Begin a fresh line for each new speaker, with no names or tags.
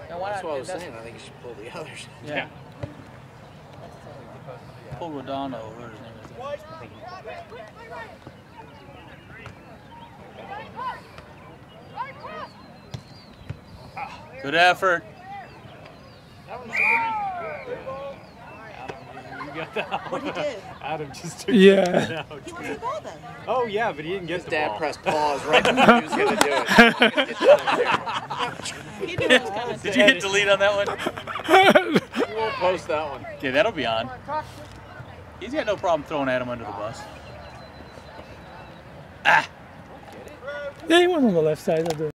That's what I was saying. I think you should pull the others.
Yeah. Pull Rodano over, his name is. Good effort.
You got that one.
What he did?
Adam just took
Yeah.
it out.
He wants the ball then.
Oh yeah, but he didn't get the
Dad
ball.
pressed pause right before he was going to do it.
He knew it was coming.
Did you hit delete on that one?
We won't post that one.
Yeah, that'll be on. He's got no problem throwing Adam under the bus. Ah!
Yeah, he went on the left side of the